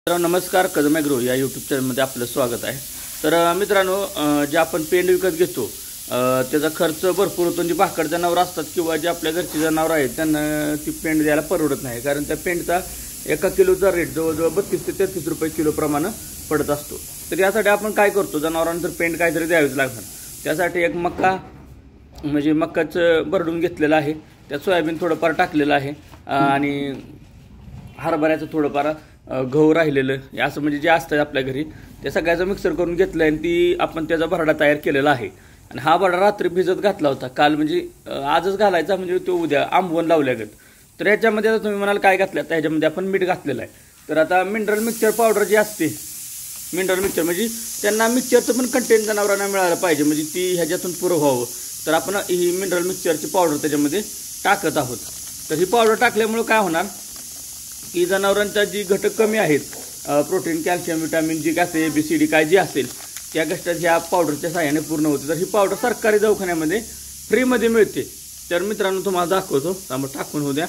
तर नमस्कार, कदम ॲग्रो या यूट्यूब चॅनलमध्ये आपलं स्वागत आहे। तर मित्रांनो, जे आपण पेंड विकत घेतो त्याचा खर्च भरपूर होतो। जी भाकड जनावर असतात किंवा जे आपल्या घरची जनावर आहेत त्यांना ती पेंड द्यायला परवडत नाही, कारण त्या पेंडचा 1 किलोचा रेट जवळजवळ 32 ते 33 रुपये किलो प्रमाणे पडत असतो। तर यासाठी आपण काय करतो, जनावरांना तर पेंड काहीतरी द्यावीच लागणार। त्यासाठी एक मक्का म्हणजे मक्काचं भरडून घेतलेलं आहे, त्यात सोयाबीन थोडंफार टाकलेलं आहे आणि हरभऱ्याचं थोडंफार गहू राहिलेलं असं म्हणजे जे असतं आपल्या घरी ते सगळ्याचं मिक्सर करून घेतलं आणि ती आपण त्याचा भरडा तयार केलेला आहे। आणि हा भरडा रात्री भिजत घातला होता, काल म्हणजे आजच घालायचा म्हणजे तो उद्या आंबवून लावल्यागत। तर याच्यामध्ये आता तुम्ही म्हणाल काय घातलं, तर ह्याच्यामध्ये आपण मीठ घातलेलं आहे। तर आता मिनरल मिक्सचर पावडर जी असते, मिनरल मिक्सचर म्हणजे त्यांना मिक्सचरचं पण कंटेंट जनावरांना मिळालं पाहिजे, म्हणजे ती ह्याच्यातून पुरं व्हावं। तर आपण ही मिनरल मिक्सचरची पावडर त्याच्यामध्ये टाकत आहोत। तर ही पावडर टाकल्यामुळे काय होणार की जनावरांचा जी घटक कमी आहेत, प्रोटीन, कॅल्शियम, विटामिन, जी काय ABCD काय जी असेल त्या गोष्टी ह्या पावडरच्या सहाय्याने पूर्ण होते। तर ही पावडर सरकारी दवाखान्यामध्ये फ्रीमध्ये मिळते। तर मित्रांनो तुम्हाला दाखवतो, त्यामुळे टाकून होऊ द्या।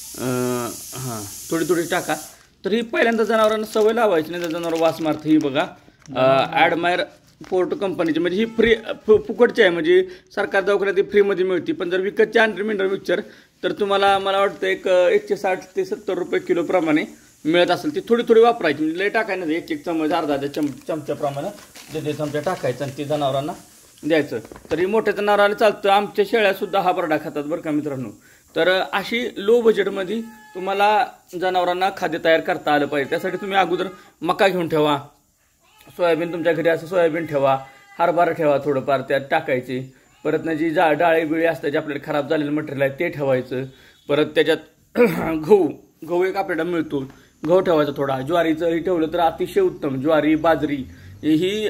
हां, थोडी थोडी टाका। तर ही पहिल्यांदा जनावरांना सवय लावायची, नाही तर जनावर वास मारतं। ही बघा ॲडमायर पोर्ट कंपनीची, म्हणजे ही फ्री फुकटची आहे, म्हणजे सरकार दवाखान्यात ती फ्रीमध्ये मिळते। पण जर विकतची आणली मिनरल मिक्सचर तर तुम्हाला मला वाटतं 160 ते 70 रुपये किलो प्रमाणे मिळत असेल। ती थोडी थोडी वापरायची, म्हणजे लय टाकायचं नाही, एक चमच अर्धा चमच्याप्रमाणे जे चमचा टाकायचं आणि ते जनावरांना द्यायचं। तरी मोठ्या जनावराला चालतं, आमच्या शेळ्यासुद्धा हा भरडा खातात बरं का मित्रांनो। तर अशी लो बजेटमध्ये तुम्हाला जनावरांना खाद्य तयार करता आलं पाहिजे। त्यासाठी तुम्ही अगोदर मका घेऊन ठेवा, सोयाबीन तुमच्या घरी असं सोयाबीन ठेवा, हरभरा ठेवा, थोडंफार त्यात टाकायची। परत ना जी डाळे बिळे असतात जे आपल्याला खराब झालेलं मटेरियल आहे ते ठेवायचं। परत त्याच्यात गहू एक आपल्याला मिळतो, गहू ठेवायचा थोडा। ज्वारीचं ही ठेवलं तर अतिशय उत्तम। ज्वारी, बाजरी ही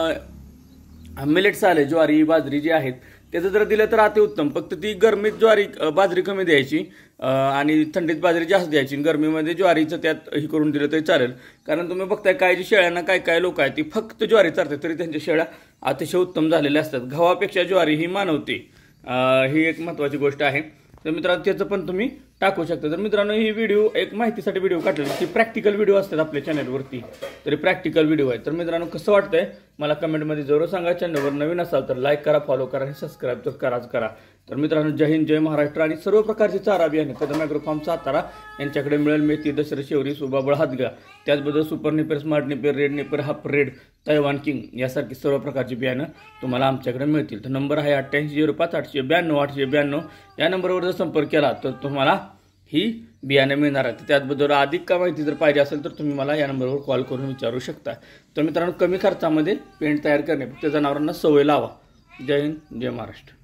मिलेट्स आले, ज्वारी बाजरी जी आहेत त्याचं जर दिलं तर अतिउत्तम। फक्त ती गरमीत ज्वारी बाजरी कमी द्यायची आणि थंडीत बाजरी जास्त द्यायची। गरमीमध्ये ज्वारीचं त्यात ही करून दिलं तरी चालेल, कारण तुम्ही बघताय काय जी शेळ्यांना काय लोक आहेत ती फक्त ज्वारी चालतात तरी त्यांच्या शेळ्या अतिशय उत्तम झालेल्या असतात। गव्हापेक्षा ज्वारी ही मानवते, ही एक महत्त्वाची गोष्ट आहे। तर मित्रांनो त्याचं पण तुम्ही टाकू शकता। तर मित्रांनो ही व्हिडिओ एक माहितीसाठी व्हिडिओ काढलेली, ती प्रॅक्टिकल व्हिडिओ असतात आपल्या चॅनलवरती, तरी प्रॅक्टिकल व्हिडिओ आहे। तर मित्रांनो कसं वाटतंय मला कमेंटमध्ये जरूर सांगा। चॅनलवर नवीन असाल तर लाईक करा, फॉलो करा आणि सबस्क्राईब तर कराच करा। तर मित्रांनो जय हिंद, जय महाराष्ट्र। आणि सर्व प्रकारचे चारा बियाणे कदम ॲग्रो फार्म सातारा यांच्याकडे मिळेल। मेथी, दशरथ, शेवरी, सुबाबळ, हातगा, त्याचबरोबर super Napier, smart Napier, red Napier, half red, Taiwan king यासारखी सर्व प्रकारची बियाणं तुम्हाला आमच्याकडे मिळतील। तर नंबर आहे 8805 892 892। या नंबरवर जर संपर्क केला तर तुम्हाला ही बियाणे मिळणार आहे। त्याचबरोबर अधिक का माहिती जर पाहिजे असेल तर तुम्ही मला या नंबरवर कॉल करून विचारू शकता। तर मित्रांनो कमी खर्चामध्ये पेंट तयार करणे, फक्त जनावरांना सवय लावा। जय हिंद, जय महाराष्ट्र।